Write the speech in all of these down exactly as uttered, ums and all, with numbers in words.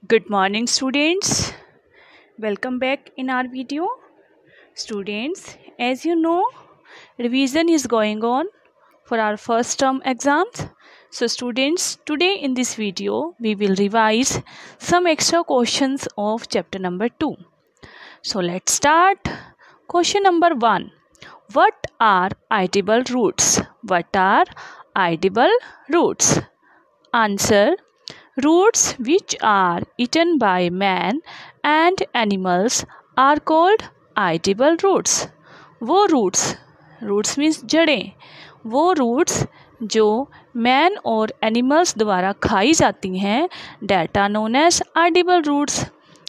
Good morning, students. Welcome back in our video. Students, as you know, revision is going on for our first term exams. So students, today in this video, we will revise some extra questions of chapter number two. So let's start. Question number one. What are edible roots? What are edible roots? Answer. Roots which are eaten by man and animals are called edible roots. वो roots, roots means जड़ें, वो roots जो man और animals द्वारा खाई जाती हैं that are known as edible roots.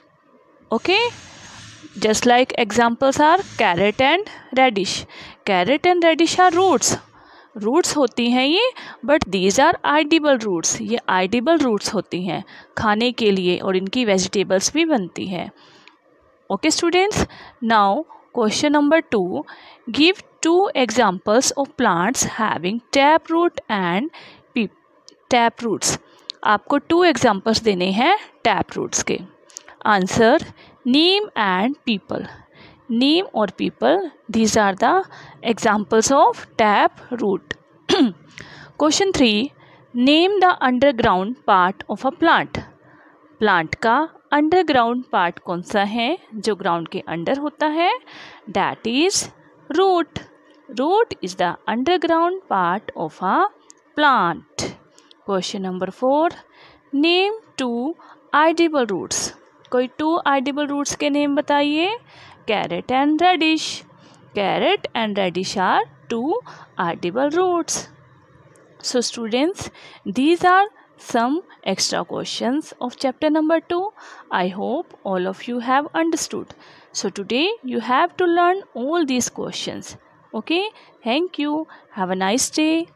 Okay? Just like examples are carrot and radish. Carrot and radish are roots. Roots होती हैं ये, but these are edible roots. ये आइडिबल रूट्स होती हैं खाने के लिए और इनकी वेजिटेबल्स भी बनती हैं. Okay students, now question number two. Give two examples of plants having tap root and tap roots. आपको टू एग्जांपल्स देने हैं टैप रूट्स के. Answer. Neem and peepal. Neem or people, these are the examples of tap root. Question three. Name the underground part of a plant. Plant का underground part कौन सा है जो ground के अंदर होता है? That is root. Root is the underground part of a plant. Question number four. Name two edible roots. कोई two edible roots के name बताइए. Carrot and radish. Carrot and radish are two edible roots. So students, these are some extra questions of chapter number two. I hope all of you have understood. So today you have to learn all these questions. Okay, thank you. Have a nice day.